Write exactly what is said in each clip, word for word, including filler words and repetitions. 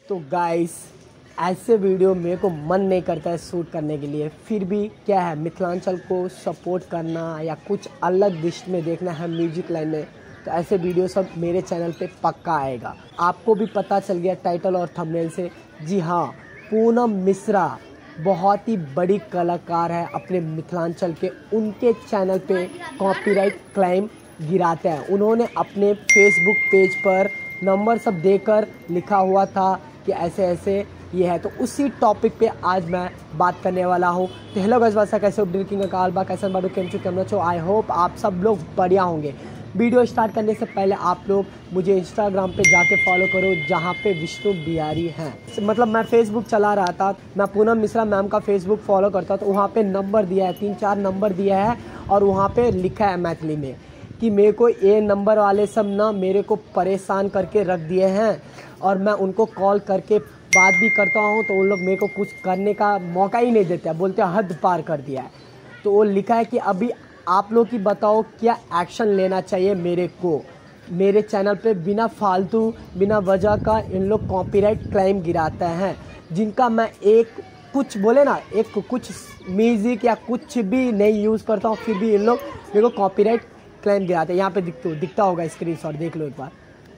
तो गाइस ऐसे वीडियो मेरे को मन नहीं करता है शूट करने के लिए, फिर भी क्या है मिथिलांचल को सपोर्ट करना या कुछ अलग दिश में देखना है म्यूजिक लाइन में, तो ऐसे वीडियो सब मेरे चैनल पे पक्का आएगा। आपको भी पता चल गया टाइटल और थंबनेल से। जी हाँ, पूनम मिश्रा बहुत ही बड़ी कलाकार है अपने मिथिलांचल के, उनके चैनल पे कॉपीराइट क्लेम गिराते हैं। उन्होंने अपने फेसबुक पेज पर नंबर सब देकर लिखा हुआ था कि ऐसे ऐसे ये है, तो उसी टॉपिक पे आज मैं बात करने वाला हूँ। तो हेलो गाइस, वासा कैसे हो? ड्रिंकिंग का कालबा कैसे बाडू केम चु केमना छो। आई होप आप सब लोग बढ़िया होंगे। वीडियो स्टार्ट करने से पहले आप लोग मुझे इंस्टाग्राम पे जाके फॉलो करो, जहाँ पे विष्णु बिहारी हैं। मतलब मैं फेसबुक चला रहा था, मैं पूनम मिश्रा मैम का फेसबुक फॉलो करता, तो वहाँ पे नंबर दिया है, तीन चार नंबर दिया है और वहाँ पे लिखा है मैथिली में कि मेरे को ये नंबर वाले सब ना मेरे को परेशान करके रख दिए हैं और मैं उनको कॉल करके बात भी करता हूँ तो उन लोग मेरे को कुछ करने का मौका ही नहीं देते, बोलते हैं हद पार कर दिया है। तो वो लिखा है कि अभी आप लोग की बताओ क्या एक्शन लेना चाहिए मेरे को। मेरे चैनल पे बिना फालतू बिना वजह का इन लोग कॉपीराइट क्लेम गिराते हैं, जिनका मैं एक कुछ बोले ना एक कुछ म्यूजिक या कुछ भी नहीं यूज़ करता हूँ, फिर भी इन लोग मेरे को कॉपीराइट क्लेम गिराते हैं। यहाँ पे दिखता दिखता होगा स्क्रीनशॉट, देख लो एक बार।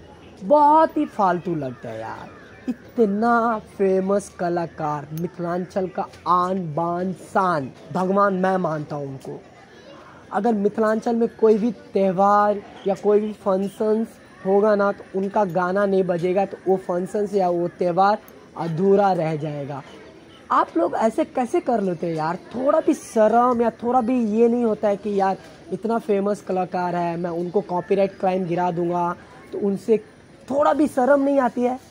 बहुत ही फालतू लगता है यार, इतना फेमस कलाकार, मिथिलांचल का आन बान शान, भगवान मैं मानता हूँ उनको। अगर मिथिलांचल में कोई भी त्यौहार या कोई भी फंक्शंस होगा ना, तो उनका गाना नहीं बजेगा तो वो फंक्शंस या वो त्यौहार अधूरा रह जाएगा। आप लोग ऐसे कैसे कर लेते हैं यार? थोड़ा भी शर्म या थोड़ा भी ये नहीं होता है कि यार इतना फेमस कलाकार है, मैं उनको कॉपीराइट क्राइम गिरा दूंगा, तो उनसे थोड़ा भी शर्म नहीं आती है?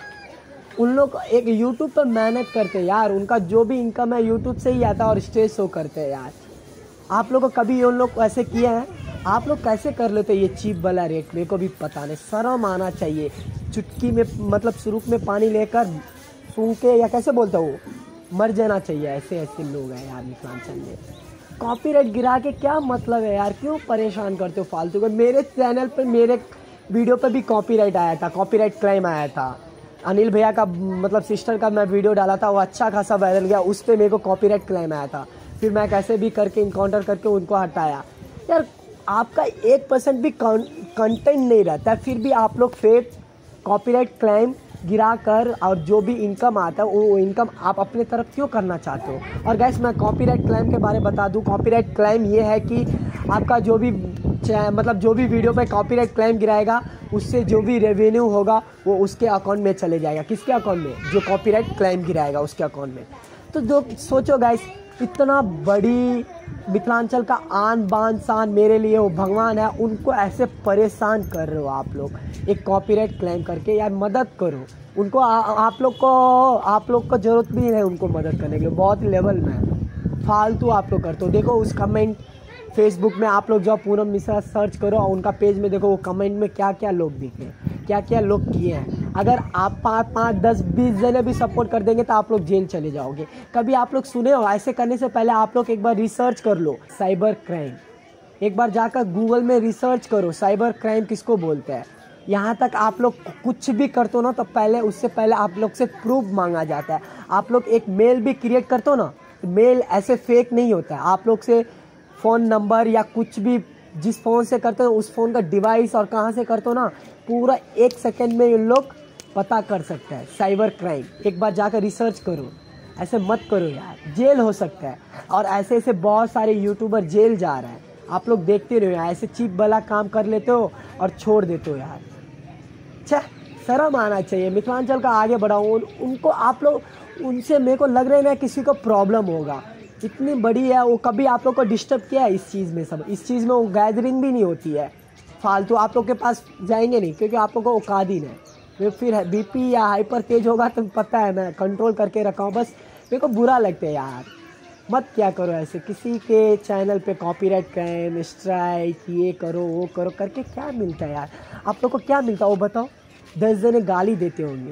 उन लोग एक यूट्यूब पर मेहनत करते हैं यार, उनका जो भी इनकम है यूट्यूब से ही आता है और स्टेज शो करते हैं यार। आप लोगों को कभी उन लोग ऐसे किए हैं? आप लोग कैसे कर लेते हैं ये चीप वाला रेट? मेरे को भी पता नहीं, शर्म आना चाहिए। चुटकी में मतलब सुरुक में पानी लेकर सूंघ के या कैसे बोलता हूँ मर जाना चाहिए। ऐसे ऐसे लोग हैं यार मिथिलांचल में। कॉपीराइट गिरा के क्या मतलब है यार? क्यों परेशान करते हो फालतू को? मेरे चैनल पे मेरे वीडियो पे भी कॉपीराइट आया था, कॉपीराइट क्लेम आया था। अनिल भैया का मतलब सिस्टर का मैं वीडियो डाला था, वो अच्छा खासा वायरल गया, उस पर मेरे को कॉपीराइट क्लेम आया था। फिर मैं कैसे भी करके इनकाउंटर करके उनको हटाया। यार आपका एक परसेंट भी कंटेंट नहीं रहता है, फिर भी आप लोग फेक कॉपीराइट क्लेम गिरा कर और जो भी इनकम आता है वो इनकम आप अपने तरफ क्यों करना चाहते हो? और गैस मैं कॉपीराइट क्लेम के बारे में बता दूं, कॉपीराइट क्लेम ये है कि आपका जो भी मतलब जो भी वीडियो पे कॉपीराइट क्लेम गिराएगा उससे जो भी रेवेन्यू होगा वो उसके अकाउंट में चले जाएगा। किसके अकाउंट में? जो कॉपीराइट क्लेम गिराएगा उसके अकाउंट में। तो जो सोचो गाइस, इतना बड़ी मिथिलांचल का आन बान शान मेरे लिए वो भगवान है, उनको ऐसे परेशान कर रहे हो आप लोग एक कॉपीराइट क्लेम करके। यार मदद करो उनको। आ, आप लोग को आप लोग को ज़रूरत भी है उनको मदद करने के लिए, बहुत लेवल में फालतू आप लोग करते हो। देखो उस कमेंट फेसबुक में आप लोग जब पूनम मिश्रा सर्च करो और उनका पेज में देखो वो कमेंट में क्या क्या लोग दिखे, क्या क्या लोग किए हैं। अगर आप पाँच पाँच दस बीस जने भी सपोर्ट कर देंगे तो आप लोग जेल चले जाओगे। कभी आप लोग सुने हो? ऐसे करने से पहले आप लोग एक बार रिसर्च कर लो साइबर क्राइम। एक बार जाकर गूगल में रिसर्च करो साइबर क्राइम किसको बोलते हैं। यहाँ तक आप लोग कुछ भी करते हो ना, तो पहले उससे पहले आप लोग से प्रूफ मांगा जाता है। आप लोग एक मेल भी क्रिएट करते हो ना, मेल ऐसे फेक नहीं होता है। आप लोग से फ़ोन नंबर या कुछ भी जिस फ़ोन से करते हो उस फ़ोन का डिवाइस और कहाँ से करते हो ना, पूरा एक सेकंड में ये लोग पता कर सकते हैं। साइबर क्राइम एक बार जाकर रिसर्च करो, ऐसे मत करो यार, जेल हो सकता है। और ऐसे ऐसे बहुत सारे यूट्यूबर जेल जा रहे हैं, आप लोग देखते रहो यार। ऐसे चीप वाला काम कर लेते हो और छोड़ देते हो यार। अच्छा, शर्म आना चाहिए। मिथिलांचल का आगे बढ़ाओ उन, उनको आप लोग उनसे मेरे को लग रहा है ना किसी को प्रॉब्लम होगा, इतनी बड़ी है वो। कभी आप लोग को डिस्टर्ब किया है इस चीज़ में? सब इस चीज़ में वो गैदरिंग भी नहीं होती है फालतू। आप लोग के पास जाएंगे नहीं क्योंकि आप लोग को औकात है। फिर बीपी या हाइपर तेज होगा तो पता है, मैं कंट्रोल करके रखा हूँ। बस मेरे को बुरा लगता है यार, मत क्या करो ऐसे। किसी के चैनल पे कॉपीराइट क्राइम स्ट्राइक ये करो वो करो करके क्या मिलता है यार? आप लोग को क्या मिलता है वो बताओ? दस जने गाली देते होंगे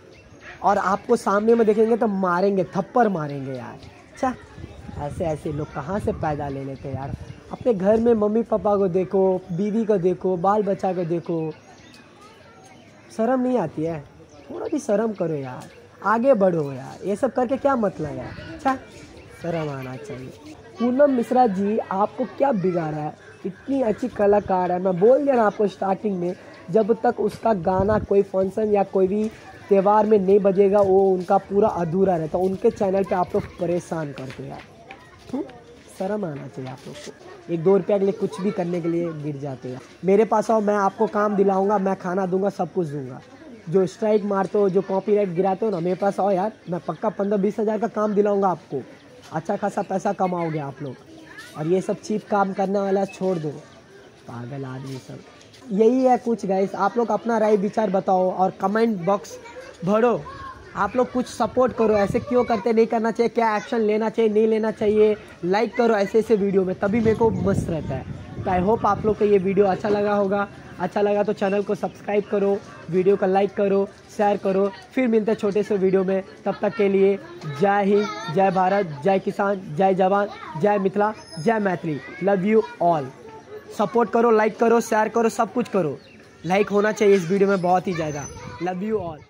और आपको सामने में देखेंगे तो मारेंगे, थप्पड़ मारेंगे यार। अच्छा, ऐसे ऐसे लोग कहाँ से पैदा ले लेते हैं यार? अपने घर में मम्मी पापा को देखो, बीवी को देखो, बाल बच्चा को देखो, शर्म नहीं आती है? थोड़ा भी शर्म करो यार, आगे बढ़ो यार, ये सब करके क्या मतलब है। अच्छा, शर्म आना चाहिए। पूनम मिश्रा जी आपको क्या बिगाड़ा है, इतनी अच्छी कलाकार है। मैं बोल दिया ना आपको स्टार्टिंग में, जब तक उसका गाना कोई फंक्शन या कोई भी त्यौहार में नहीं बजेगा वो उनका पूरा अधूरा रहता। उनके चैनल पे आप लोग परेशान करते यार, शर्म आना चाहिए आप लोग को। एक दो रुपया के लिए कुछ भी करने के लिए गिर जाते हैं। मेरे पास आओ, मैं आपको काम दिलाऊंगा, मैं खाना दूंगा, सब कुछ दूंगा। जो स्ट्राइक मारते हो, जो कॉपीराइट गिराते हो ना, मेरे पास आओ यार, मैं पक्का पंद्रह बीस हज़ार का काम दिलाऊंगा आपको। अच्छा खासा पैसा कमाओगे आप लोग। और ये सब चीप काम करने वाला छोड़ दो, पागल आदमी सब। यही है कुछ गाइस, आप लोग अपना राय विचार बताओ और कमेंट बॉक्स भरो। आप लोग कुछ सपोर्ट करो, ऐसे क्यों करते, नहीं करना चाहिए, क्या एक्शन लेना चाहिए, नहीं लेना चाहिए। लाइक करो ऐसे ऐसे वीडियो में, तभी मेरे को मस्त रहता है। तो आई होप आप लोग को ये वीडियो अच्छा लगा होगा। अच्छा लगा तो चैनल को सब्सक्राइब करो, वीडियो को लाइक करो, शेयर करो। फिर मिलते हैं छोटे से वीडियो में, तब तक के लिए जय हिंद, जय भारत, जय किसान, जय जवान, जय मिथिला, जय Maithili. Love you all. Support करो, लाइक करो, शेयर करो, सब कुछ करो। लाइक होना चाहिए इस वीडियो में बहुत ही ज़्यादा। Love you all.